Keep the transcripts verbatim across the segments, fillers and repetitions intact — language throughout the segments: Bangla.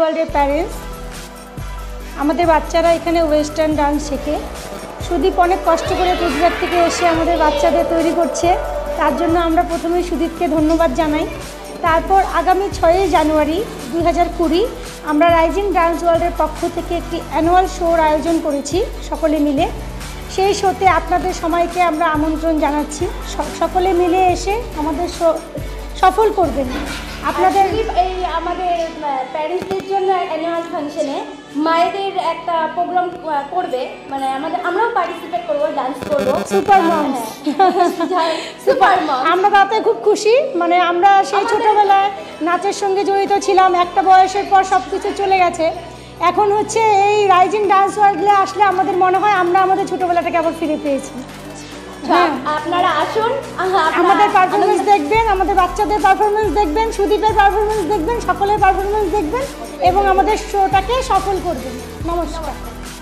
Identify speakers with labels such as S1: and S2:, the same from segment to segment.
S1: ওয়ার্ল্ডের প্যারেন্টস। আমাদের বাচ্চারা এখানে ওয়েস্টার্ন ডান্স শেখে। সুদীপ অনেক কষ্ট করে গুজরাট থেকে এসে আমাদের বাচ্চাদের তৈরি করছে, তার জন্য আমরা প্রথমে সুদীপকে ধন্যবাদ জানাই। তারপর আগামী ছয়ই জানুয়ারি দুই হাজার কুড়ি আমরা রাইজিং ডান্স ওয়ার্ল্ডের পক্ষ থেকে একটি অ্যানুয়াল শোর আয়োজন করেছি সকলে মিলে। সেই শোতে আপনাদের সবাইকে আমরা আমন্ত্রণ জানাচ্ছি, সকলে মিলে এসে আমাদের শো সফল করবেন। আপনাদের
S2: এই আমাদের প্যারেন্টসদের জন্য অ্যানুয়াল ফাংশনে মায়েদের একটা প্রোগ্রাম করবে, মানে আমাদের আমরাও পার্টিসিপেট করবো, ডান্স করবো।
S1: সুপার মম,
S2: সুপার মম,
S1: আমরা তাতে খুব খুশি। মানে আমরা সেই ছোটোবেলায় নাচের সঙ্গে জড়িত ছিলাম, একটা বয়সের পর সব কিছু চলে গেছে। এখন হচ্ছে এই রাইজিং ডান্স ওয়ার্ল্ডে আসলে আমাদের মনে হয় আমরা আমাদের ছোটোবেলাটাকে আবার ফিরে পেয়েছি।
S2: হ্যাঁ, আপনারা আসুন,
S1: আমাদের পারফরমেন্স দেখবেন, আমাদের বাচ্চাদের পারফরমেন্স দেখবেন, সুদীপের পারফরমেন্স দেখবেন, সকলের পারফরমেন্স দেখবেন এবং আমাদের শোটাকে সফল করবেন। নমস্কার।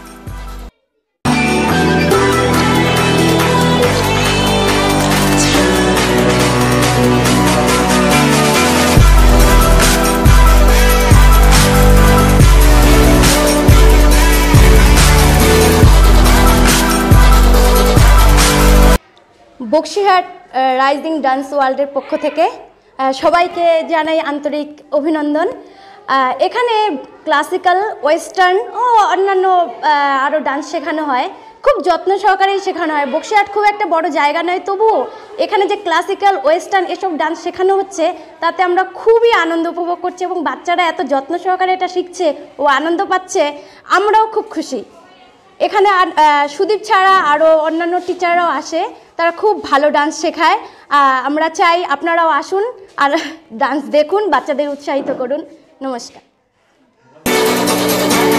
S2: বক্সিরহাট রাইজিং ডান্স ওয়ার্ল্ডের পক্ষ থেকে সবাইকে জানাই আন্তরিক অভিনন্দন। এখানে ক্লাসিক্যাল, ওয়েস্টার্ন ও অন্যান্য আরও ডান্স শেখানো হয়, খুব যত্ন সহকারেই শেখানো হয়। বক্সিরহাট খুব একটা বড় জায়গা নয়, তবুও এখানে যে ক্লাসিক্যাল, ওয়েস্টার্ন এসব ডান্স শেখানো হচ্ছে তাতে আমরা খুবই আনন্দ উপভোগ করছি এবং বাচ্চারা এত যত্ন সহকারে এটা শিখছে ও আনন্দ পাচ্ছে, আমরাও খুব খুশি। এখানে সুদীপ ছাড়া আরও অন্যান্য টিচাররাও আসে, তারা খুব ভালো ডান্স শেখায়। আমরা চাই আপনারাও আসুন আর ডান্স দেখুন, বাচ্চাদের উৎসাহিত করুন। নমস্কার।